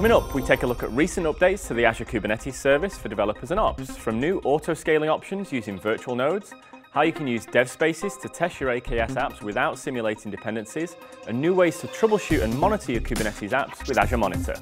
Coming up, we take a look at recent updates to the Azure Kubernetes Service for developers and ops, from new auto-scaling options using virtual nodes, how you can use Dev Spaces to test your AKS apps without simulating dependencies, and new ways to troubleshoot and monitor your Kubernetes apps with Azure Monitor.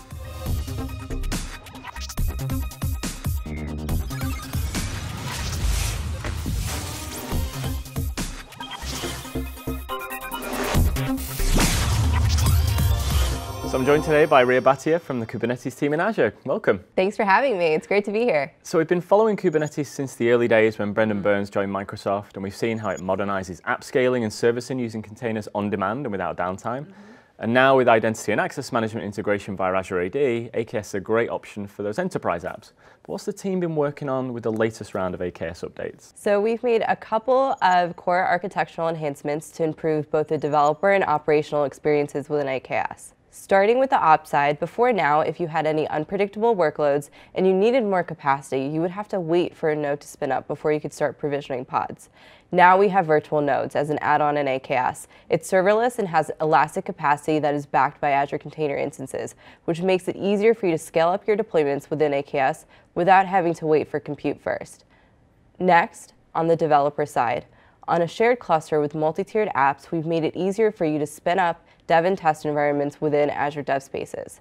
So I'm joined today by Ria Bhatia from the Kubernetes team in Azure. Welcome. Thanks for having me. It's great to be here. So we've been following Kubernetes since the early days when Brendan Burns joined Microsoft, and we've seen how it modernizes app scaling and servicing using containers on demand and without downtime. And now with identity and access management integration via Azure AD, AKS is a great option for those enterprise apps. But what's the team been working on with the latest round of AKS updates? So we've made a couple of core architectural enhancements to improve both the developer and operational experiences within AKS. Starting with the ops side, before now, if you had any unpredictable workloads and you needed more capacity, you would have to wait for a node to spin up before you could start provisioning pods. Now we have virtual nodes as an add-on in AKS. It's serverless and has elastic capacity that is backed by Azure Container Instances, which makes it easier for you to scale up your deployments within AKS without having to wait for compute first. Next, on the developer side, on a shared cluster with multi-tiered apps, we've made it easier for you to spin up dev and test environments within Azure Dev Spaces.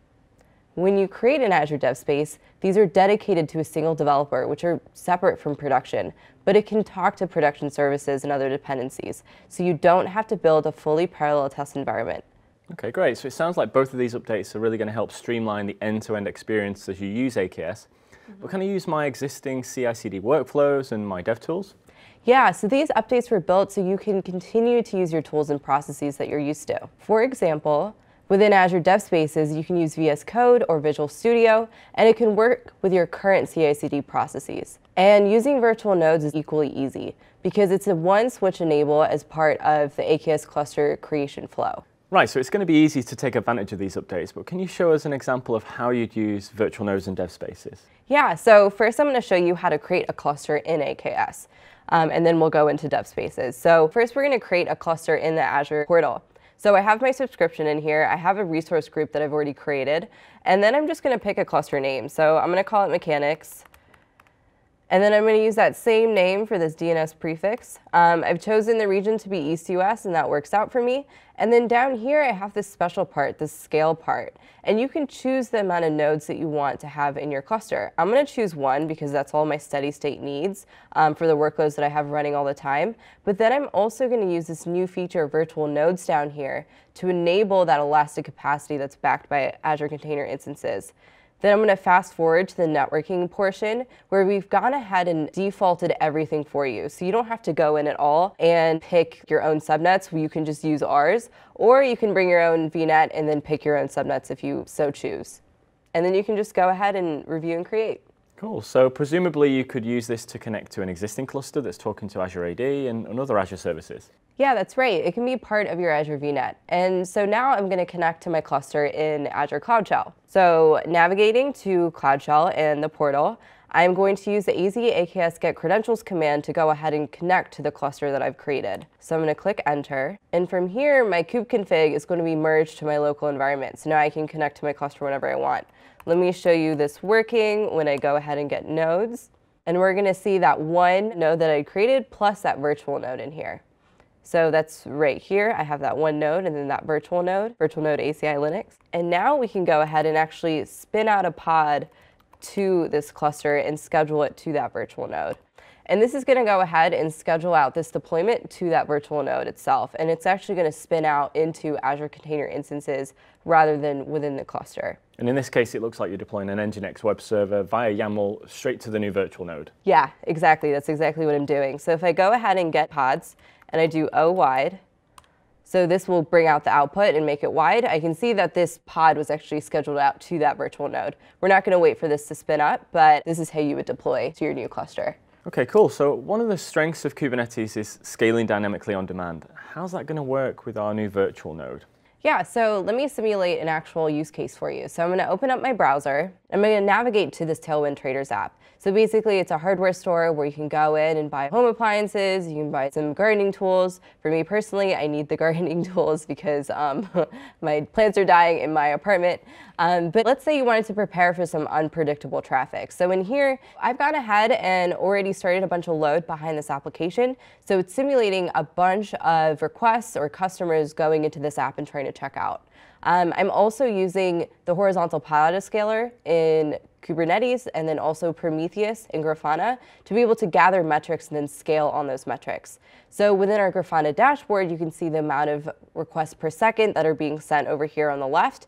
When you create an Azure Dev Space, these are dedicated to a single developer, which are separate from production, but it can talk to production services and other dependencies, so you don't have to build a fully parallel test environment. Okay, great. So it sounds like both of these updates are really going to help streamline the end-to-end experience as you use AKS. But can I use my existing CI/CD workflows and my dev tools? Yeah, so these updates were built so you can continue to use your tools and processes that you're used to. For example, within Azure Dev Spaces, you can use VS Code or Visual Studio, and it can work with your current CI/CD processes. And using virtual nodes is equally easy because it's a one-switch enable as part of the AKS cluster creation flow. Right, so it's going to be easy to take advantage of these updates, but can you show us an example of how you'd use virtual nodes and Dev Spaces? Yeah, so first I'm going to show you how to create a cluster in AKS, and then we'll go into Dev Spaces. So first we're going to create a cluster in the Azure portal. So I have my subscription in here, I have a resource group that I've already created, and then I'm just going to pick a cluster name. So I'm going to call it Mechanics. And then I'm going to use that same name for this DNS prefix. I've chosen the region to be East US, and that works out for me. And then down here, I have this special part, this scale part. And you can choose the amount of nodes that you want to have in your cluster. I'm going to choose 1 because that's all my steady state needs for the workloads that I have running all the time. But then I'm also going to use this new feature, virtual nodes, down here to enable that elastic capacity that's backed by Azure Container Instances. Then I'm going to fast forward to the networking portion where we've gone ahead and defaulted everything for you. So you don't have to go in at all and pick your own subnets. You can just use ours, or you can bring your own VNet and then pick your own subnets if you so choose. And then you can just go ahead and review and create. Cool. So presumably you could use this to connect to an existing cluster that's talking to Azure AD and other Azure services. Yeah, that's right. It can be part of your Azure VNet. And so now I'm going to connect to my cluster in Azure Cloud Shell. So navigating to Cloud Shell and the portal, I'm going to use the AZ AKS get credentials command to go ahead and connect to the cluster that I've created. So I'm going to click enter. And from here, my kubeconfig is going to be merged to my local environment. So now I can connect to my cluster whenever I want. Let me show you this working when I go ahead and get nodes. And we're going to see that one node that I created plus that virtual node in here. So that's right here. I have that one node and then that virtual node ACI Linux. And now we can go ahead and actually spin out a pod to this cluster and schedule it to that virtual node. And this is going to go ahead and schedule out this deployment to that virtual node itself. And it's actually going to spin out into Azure Container Instances rather than within the cluster. And in this case, it looks like you're deploying an Nginx web server via YAML straight to the new virtual node. Yeah, exactly. That's exactly what I'm doing. So if I go ahead and get pods and I do O wide, so this will bring out the output and make it wide, I can see that this pod was actually scheduled out to that virtual node. We're not going to wait for this to spin up, but this is how you would deploy to your new cluster. Okay, cool. So one of the strengths of Kubernetes is scaling dynamically on demand. How's that going to work with our new virtual node? Yeah, so let me simulate an actual use case for you. So I'm going to open up my browser. I'm going to navigate to this Tailwind Traders app. So basically, it's a hardware store where you can go in and buy home appliances. You can buy some gardening tools. For me personally, I need the gardening tools because my plants are dying in my apartment. But let's say you wanted to prepare for some unpredictable traffic. So in here, I've gone ahead and already started a bunch of load behind this application. So it's simulating a bunch of requests or customers going into this app and trying to check out. I'm also using the horizontal pod autoscaler in Kubernetes and then also Prometheus and Grafana to be able to gather metrics and then scale on those metrics. So within our Grafana dashboard, you can see the amount of requests per second that are being sent over here on the left.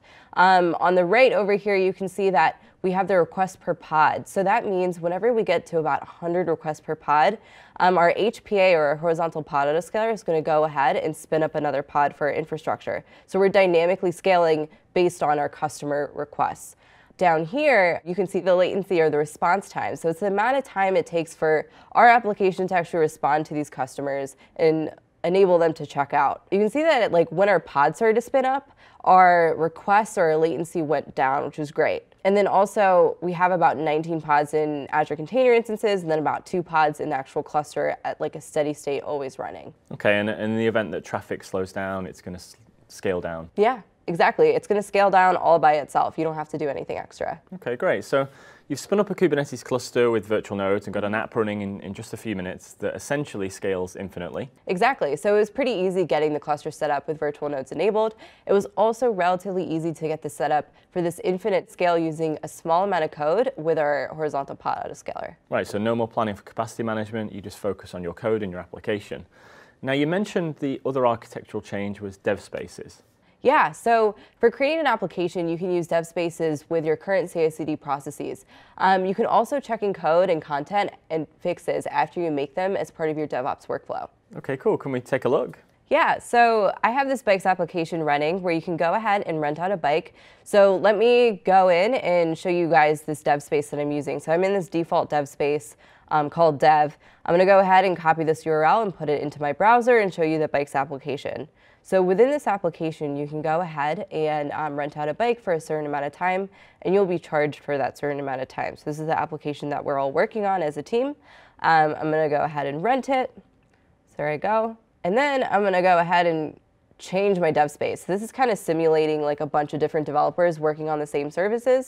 On the right over here, you can see that we have the request per pod. So that means whenever we get to about 100 requests per pod, our HPA, or our horizontal pod autoscaler, is going to go ahead and spin up another pod for our infrastructure. So we're dynamically scaling based on our customer requests. Down here, you can see the latency or the response time. So it's the amount of time it takes for our application to actually respond to these customers and enable them to check out. You can see that when our pods started to spin up, our requests or our latency went down, which was great. And then also, we have about 19 pods in Azure Container Instances, and then about 2 pods in the actual cluster at a steady state, always running. Okay, and in the event that traffic slows down, it's going to scale down? Yeah, exactly. It's going to scale down all by itself. You don't have to do anything extra. Okay, great. So you've spun up a Kubernetes cluster with virtual nodes and got an app running in just a few minutes that essentially scales infinitely. Exactly. So it was pretty easy getting the cluster set up with virtual nodes enabled. It was also relatively easy to get this set up for this infinite scale using a small amount of code with our horizontal pod autoscaler. Right, so no more planning for capacity management. You just focus on your code and your application. Now, you mentioned the other architectural change was Dev Spaces. Yeah, so for creating an application, you can use Dev Spaces with your current CI/CD processes. You can also check in code and content and fixes after you make them as part of your DevOps workflow. Okay, cool. Can we take a look? Yeah, so I have this bikes application running where you can go ahead and rent out a bike. So let me go in and show you guys this dev space that I'm using. So I'm in this default dev space called dev. I'm going to go ahead and copy this URL and put it into my browser and show you the bikes application. So within this application, you can go ahead and rent out a bike for a certain amount of time, and you'll be charged for that certain amount of time. So this is the application that we're all working on as a team. I'm going to go ahead and rent it. So there I go. And then I'm going to go ahead and change my dev space. This is kind of simulating a bunch of different developers working on the same services.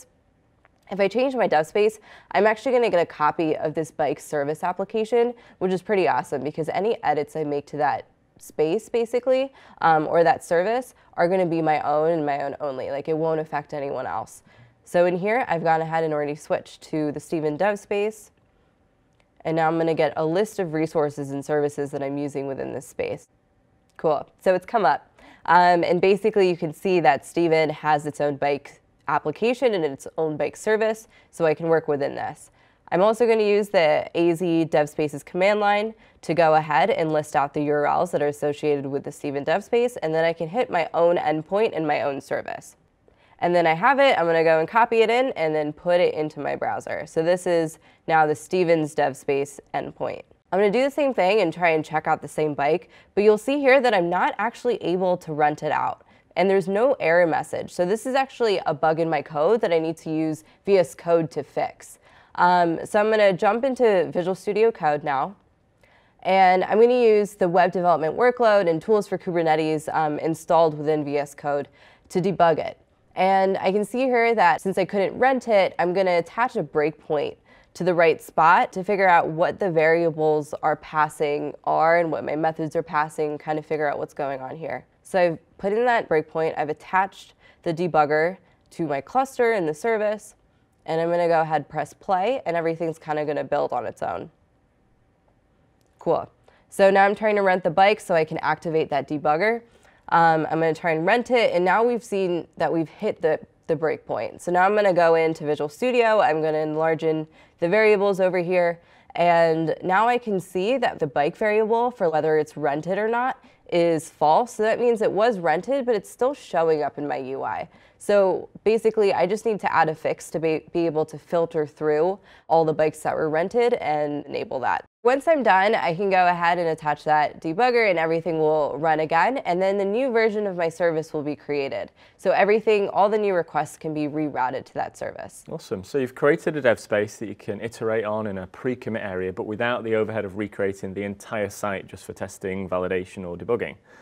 If I change my dev space, I'm actually going to get a copy of this bike service application, which is pretty awesome because any edits I make to that space, basically, or that service are going to be my own and my own only. It won't affect anyone else. So in here, I've gone ahead and already switched to the Steven dev space. And now I'm going to get a list of resources and services that I'm using within this space. Cool. So it's come up. And basically, you can see that Steven has its own bike application and its own bike service, so I can work within this. I'm also going to use the AZ Dev Spaces command line to go ahead and list out the URLs that are associated with the Steven dev space, and then I can hit my own endpoint and my own service. And then I have it, I'm going to go and copy it in and then put it into my browser. So this is now the Steven's dev space endpoint. I'm going to do the same thing and try and check out the same bike, but you'll see here that I'm not actually able to rent it out. And there's no error message. So this is actually a bug in my code that I need to use VS Code to fix. So I'm going to jump into Visual Studio Code now. And I'm going to use the web development workload and tools for Kubernetes installed within VS Code to debug it. And I can see here that since I couldn't rent it, I'm going to attach a breakpoint to the right spot to figure out what the variables are passing are and what my methods are passing, kind of figure out what's going on here. So I've put in that breakpoint, I've attached the debugger to my cluster in the service, and I'm going to go ahead and press play, and everything's kind of going to build on its own. Cool. So now I'm trying to rent the bike so I can activate that debugger. I'm going to try and rent it, and now we've seen that we've hit the breakpoint. So now I'm going to go into Visual Studio, I'm going to enlarge in the variables over here, and now I can see that the bike variable for whether it's rented or not is false. So that means it was rented, but it's still showing up in my UI. So basically, I just need to add a fix to be able to filter through all the bikes that were rented and enable that. Once I'm done, I can go ahead and attach that debugger and everything will run again, and then the new version of my service will be created. So everything, all the new requests can be rerouted to that service. Awesome. So you've created a dev space that you can iterate on in a pre-commit area, but without the overhead of recreating the entire site just for testing, validation, or debugging.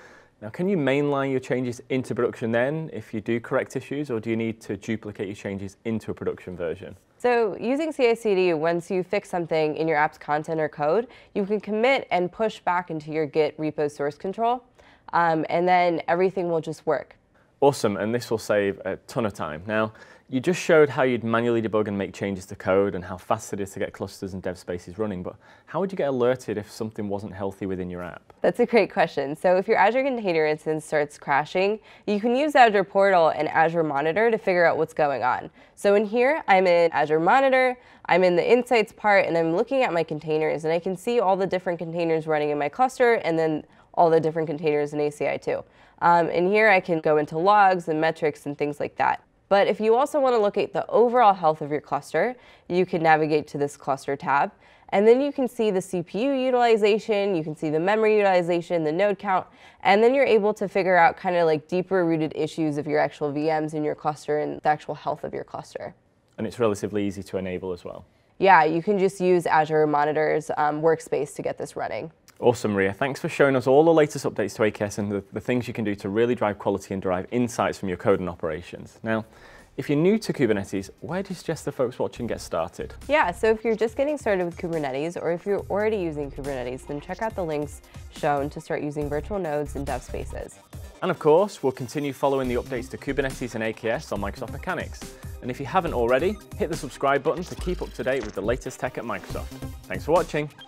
Now, can you mainline your changes into production then if you do correct issues, or do you need to duplicate your changes into a production version? So using CI/CD, once you fix something in your app's content or code, you can commit and push back into your Git repo source control, and then everything will just work. Awesome, and this will save a ton of time. Now, you just showed how you'd manually debug and make changes to code and how fast it is to get clusters and dev spaces running, but how would you get alerted if something wasn't healthy within your app? That's a great question. So if your Azure container instance starts crashing, you can use Azure Portal and Azure Monitor to figure out what's going on. So in here, I'm in Azure Monitor, I'm in the Insights part, and I'm looking at my containers, and I can see all the different containers running in my cluster, and then all the different containers in ACI too. In here, I can go into logs and metrics and things like that. But if you also want to look at the overall health of your cluster, you can navigate to this cluster tab. And then you can see the CPU utilization, you can see the memory utilization, the node count, and then you're able to figure out kind of like deeper rooted issues of your actual VMs in your cluster and the actual health of your cluster. And it's relatively easy to enable as well. Yeah, you can just use Azure Monitor's workspace to get this running. Awesome, Ria. Thanks for showing us all the latest updates to AKS and the things you can do to really drive quality and derive insights from your code and operations. Now, if you're new to Kubernetes, where do you suggest the folks watching get started? Yeah, so if you're just getting started with Kubernetes, or if you're already using Kubernetes, then check out the links shown to start using virtual nodes and dev spaces. And of course, we'll continue following the updates to Kubernetes and AKS on Microsoft Mechanics. And if you haven't already, hit the subscribe button to keep up to date with the latest tech at Microsoft. Thanks for watching.